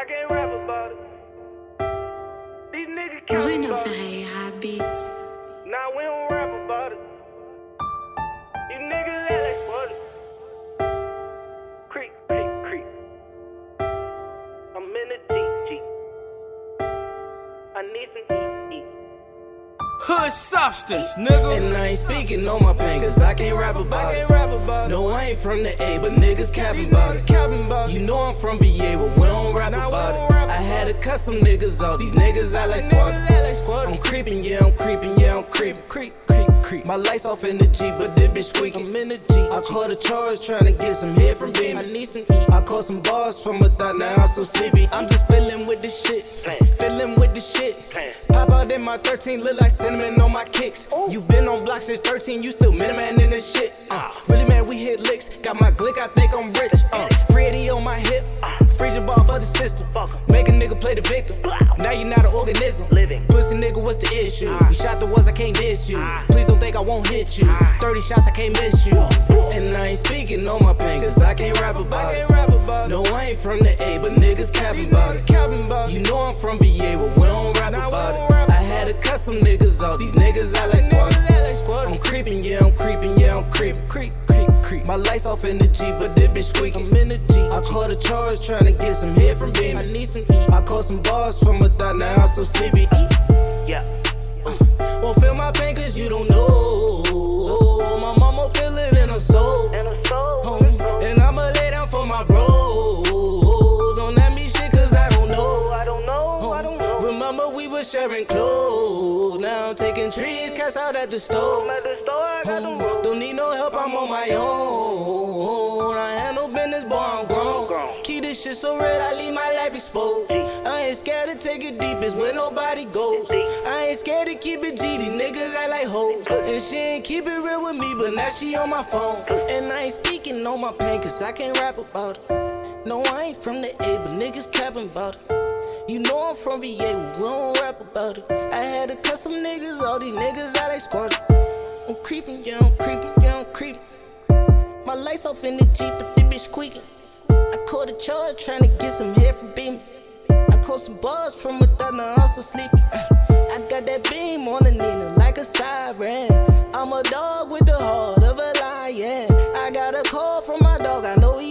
I can't rap about it. These niggas can't Bruno about it. Ferreira Beats. Nah, we don't rap about it. These niggas act like what? Creep, creep, creep. I'm in the GG. I need some heat. Hood substance, nigga. And I ain't speaking on my pain, cause I can't rap about it. No, I ain't from the A, but niggas capping about it. You know I'm from VA, but we don't rap about it. I had to cut some niggas off, these niggas I like squad. I'm creeping, yeah, I'm creeping, yeah, I'm creeping. Creep, creep, creep. My lights off in the Jeep, but this bitch squeaking. I'm in the Jeep. I caught a charge trying to get some head from Beam. I need some eat. I caught some bars from a thought, now I'm so sleepy. I'm just feeling with the shit, feeling with the shit. Pop out in my 13, look like cinnamon on my kicks. You been on block since 13, you still Miniman in this shit. Really, man, we hit licks. Got my Glick, I think I'm rich. Freddy on my hip, freeze your ball for the system. Make a nigga play the victim. Now you're not an organism. Pussy nigga, what's the issue? We shot the ones I can't miss you. Please don't think I won't hit you. 30 shots, I can't miss you. And I ain't speaking on my pain, cause I can't rap about it. No, I ain't from the A, but niggas capping about it. You know I'm from VA, but we don't rap about it. I had to cut some niggas off, these niggas I like squad. I'm creeping, yeah, I'm creeping, yeah, I'm creeping. Creep, creep, creep. My lights off in the Jeep, but this bitch squeaking. I'm in the Jeep. I caught a charge trying to get some head from Beam. I need some eat. I caught some bars from a thought, now I'm so sleepy. Yeah. Won't feel my pain cause you don't know. My mama feel it in her soul. And I'ma lay down for my bros. Don't let me shit cause I don't know. I don't know. Remember we were sharing clothes. Now I'm taking trees, cash out at the store. At the store, I got them. Don't need no help, I'm on my own. I handle business, boy, I'm grown. Keep this shit so red, I leave my life exposed. I ain't scared to take it deep, it's where nobody goes. I ain't scared to keep it G, these niggas act like hoes. And she ain't keep it real with me, but now she on my phone. And I ain't speaking on my pain, cause I can't rap about it. No, I ain't from the A, but niggas capping about it. You know I'm from VA, but we don't rap about it. I had to cut some niggas, all these niggas I like squad. I'm creeping, yeah, I'm creeping, yeah, I'm creeping. My lights off in the Jeep, but this bitch squeaking. I caught a charge trying to get some hair from Beam. I caught some bars from a thought, now I'm so sleepy. I got that beam on the Nina like a siren. I'm a dog with the heart of a lion. I got a call from my dog, I know he